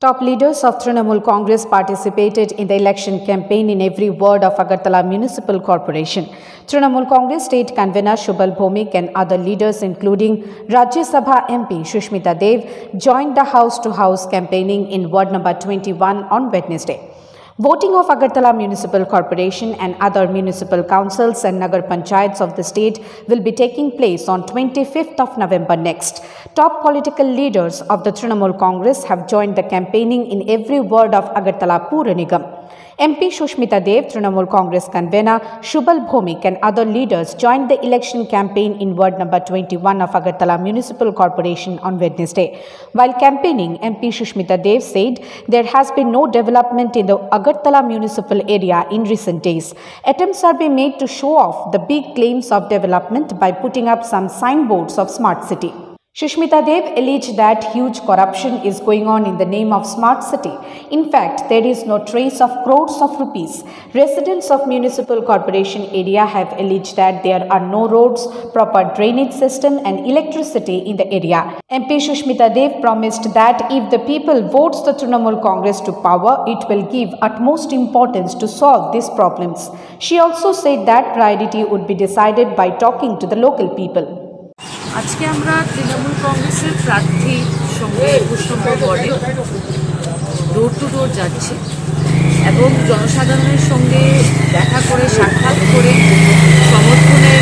Top leaders of Trinamool Congress participated in the election campaign in every ward of Agartala Municipal Corporation. Trinamool Congress State Convener Shubal Bhomik and other leaders including Rajya Sabha MP Sushmita Dev joined the house-to-house campaigning in Ward number 21 on Wednesday. Voting of Agartala Municipal Corporation and other municipal councils and Nagar Panchayats of the state will be taking place on 25th of November next. Top political leaders of the Trinamool Congress have joined the campaigning in every ward of Agartala Pura Nigam. MP Sushmita Dev, Trinamool Congress convener Shubal Bhomik and other leaders joined the election campaign in ward number 21 of Agartala Municipal Corporation on Wednesday. While campaigning, MP Sushmita Dev said there has been no development in the Agartala municipal area in recent days. Attempts are being made to show off the big claims of development by putting up some signboards of smart city. Sushmita Dev alleged that huge corruption is going on in the name of smart city. In fact, there is no trace of crores of rupees. Residents of municipal corporation area have alleged that there are no roads, proper drainage system and electricity in the area. MP Sushmita Dev promised that if the people votes the Trinamool Congress to power, it will give utmost importance to solve these problems. She also said that priority would be decided by talking to the local people. আজকে আমরা তৃণমূল কংগ্রেসের প্রার্থীর সঙ্গে ২১ নম্বর ওয়ার্ডে door to ডোর যাচ্ছি এবং জনসাধারণের সঙ্গে দেখা করে সাক্ষাৎ করে সমর্থনের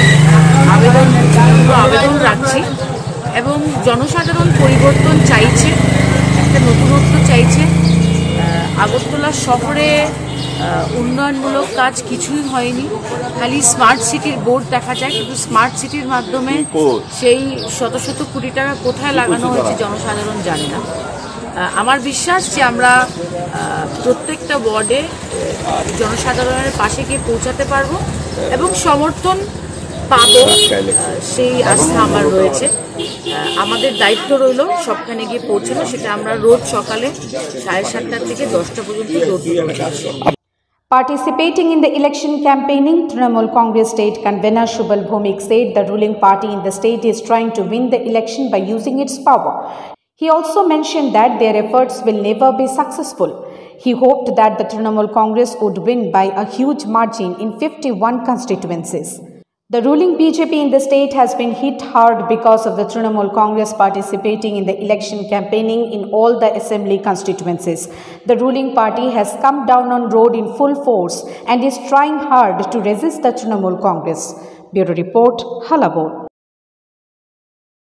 আবেদন রাখছি এবং জনসাধারণ পরিবর্তন চাইছে, একটা নতুনত্ব চাইছে। আগরতলা শহরে উন্নয়নমূলক কাজ কিছুই হয়নি, খালি স্মার্ট সিটির বোর্ড দেখা যায়, কিন্তু স্মার্ট সিটির মাধ্যমে সেই শত শত কোটি টাকা কোথায় লাগানো হয়েছে জনসাধারণ জানে না। আমার বিশ্বাস যে আমরা প্রত্যেকটা ওয়ার্ডে জনসাধারণের পাশে গিয়ে পৌঁছাতে পারবো এবং সমর্থন পাবো, সেই আস্থা আমার রয়েছে। আমাদের দায়িত্ব রইল সবখানে গিয়ে পৌঁছানো, সেটা আমরা রোজ সকালে 7:30 থেকে 10টা পর্যন্ত করব। Participating in the election campaigning, Trinamool Congress State Convener Shubal Bhomik said the ruling party in the state is trying to win the election by using its power. He also mentioned that their efforts will never be successful. He hoped that the Trinamool Congress would win by a huge margin in 51 constituencies. The ruling BJP in the state has been hit hard because of the Trinamool Congress participating in the election campaigning in all the assembly constituencies. The ruling party has come down on road in full force and is trying hard to resist the Trinamool Congress. Bureau Report, Halabod.